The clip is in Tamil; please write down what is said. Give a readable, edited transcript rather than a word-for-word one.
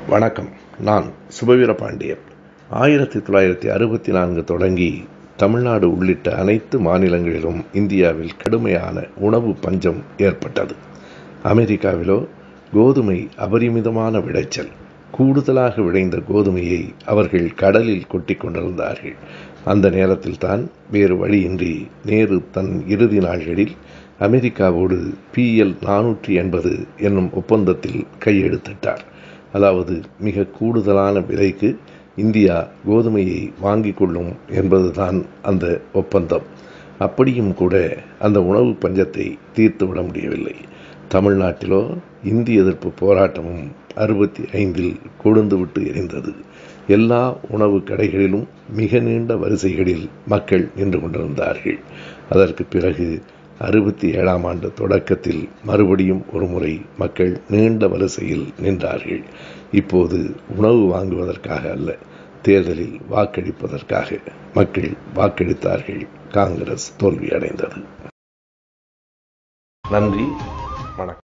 வணக்கம். நான் சுபவீரபாண்டியன். 1964 தொடங்கி தமிழ்நாடு உள்ளிட்ட அனைத்து மாநிலங்களிலும் இந்தியாவில் கடுமையான உணவு பஞ்சம் ஏற்பட்டது. அமெரிக்காவிலோ கோதுமை அபரிமிதமான விளைச்சல். கூடுதலாக விளைந்த கோதுமையை அவர்கள் கடலில் கொட்டி கொண்டிருந்தார்கள். அந்த நேரத்தில் தான் வேறு வழியின்றி நேரு தன் இறுதி நாள்களில் அமெரிக்காவோடு PL 480 என்னும் ஒப்பந்தத்தில் கையெழுத்திட்டார். அதாவது மிக கூடுதலான விலைக்கு இந்தியா கோதுமையை வாங்கிக் கொள்ளும் என்பதுதான் அந்த ஒப்பந்தம். அப்படியும் கூட அந்த உணவு பஞ்சத்தை தீர்த்துவிட முடியவில்லை. தமிழ்நாட்டிலோ இந்தி எதிர்ப்பு போராட்டமும் 65 கொழுந்துவிட்டு எரிந்தது. எல்லா உணவு கடைகளிலும் மிக நீண்ட வரிசைகளில் மக்கள் நின்று கொண்டிருந்தார்கள். அதற்கு பிறகு 67ஆம் ஆண்டு தொடக்கத்தில் மறுபடியும் ஒரு முறை மக்கள் நீண்ட வரிசையில் நின்றார்கள். இப்போது உணவு வாங்குவதற்காக அல்ல, தேர்தலில் வாக்களிப்பதற்காக மக்கள் வாக்களித்தார்கள். காங்கிரஸ் தோல்வியடைந்தது. நன்றி, வணக்கம்.